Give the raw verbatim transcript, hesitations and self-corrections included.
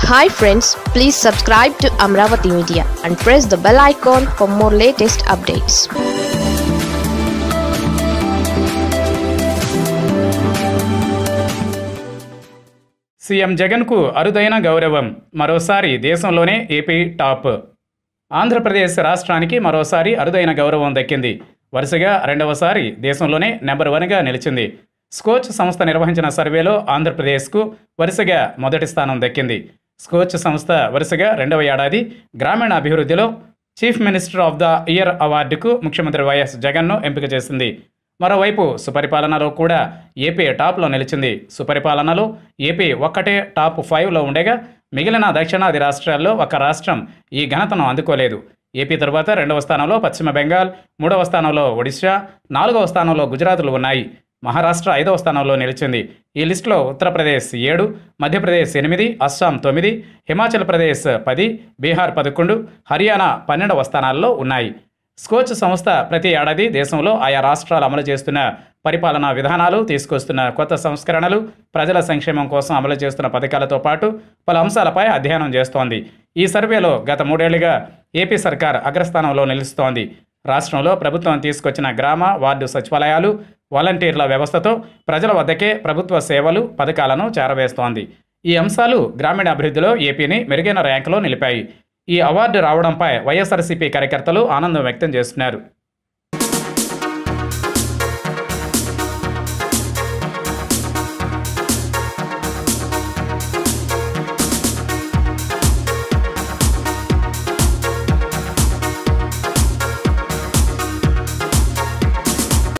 Hi friends, please subscribe to Amaravathi Media and press the bell icon for more latest updates. CM Jagan కు అరుదైన గౌరవం మరోసారి దేశంలోనే AP top. Andhra Pradesh రాష్ట్రానికి మరోసారి అరుదైన గౌరవం దక్కింది. వరుసగా రెండవసారి దేశంలోనే నెంబర్ వన్గా నిలిచింది. స్కోచ్ సంస్థ నిర్వహించిన సర్వేలో ఆంధ్రప్రదేశ్కు వరుసగా మొదటి స్థానం దక్కింది. స్కోచ్ సంస్థ వరుసగా రెండవ ఏడాది గ్రామీణ అభివృద్ధిలో chief minister of the year అవార్డుకు ముఖ్యమంత్రి వైఎస్ జగన్ను ఎంపిక చేసింది. మరోవైపు సుపరిపాలనలో కూడా ఏపీ టాప్లో నిలిచింది. సుపరిపాలనలో ఏపీ ఒక్కటే టాప్ ఫైవ్లో ఉండగా మిగిలిన దక్షిణాది రాష్ట్రాల్లో ఒక్క రాష్ట్రం ఈ ఘనతను అందుకోలేదు. ఏపీ తర్వాత రెండవ స్థానంలో పశ్చిమ బెంగాల్, మూడవ స్థానంలో ఒడిశా, నాలుగవ స్థానంలో గుజరాత్లు ఉన్నాయి. మహారాష్ట్ర ఐదవ స్థానంలో నిలిచింది. ఈ లిస్టులో ఉత్తరప్రదేశ్ ఏడు, మధ్యప్రదేశ్ ఎనిమిది, అస్సాం తొమ్మిది, హిమాచల్ ప్రదేశ్ పది, బీహార్ పదకొండు, హర్యానా పన్నెండవ స్థానాల్లో ఉన్నాయి. స్కోచ్ సంస్థ ప్రతి ఏడాది దేశంలో ఆయా రాష్ట్రాలు అమలు చేస్తున్న పరిపాలనా విధానాలు, తీసుకొస్తున్న కొత్త సంస్కరణలు, ప్రజల సంక్షేమం కోసం అమలు చేస్తున్న పథకాలతో పాటు పలు అంశాలపై అధ్యయనం చేస్తోంది. ఈ సర్వేలో గత మూడేళ్లుగా ఏపీ సర్కార్ అగ్రస్థానంలో నిలుస్తోంది. రాష్ట్రంలో ప్రభుత్వం తీసుకొచ్చిన గ్రామ, వార్డు సచివాలయాలు, వాలంటీర్ల వ్యవస్థతో ప్రజల వద్దకే ప్రభుత్వ సేవలు, పథకాలను చేరవేస్తోంది. ఈ అంశాలు గ్రామీణ అభివృద్ధిలో ఏపీని మెరుగైన ర్యాంకులో నిలిపాయి. ఈ అవార్డు రావడంపై వైఎస్ఆర్సీపీ కార్యకర్తలు ఆనందం వ్యక్తం చేస్తున్నారు.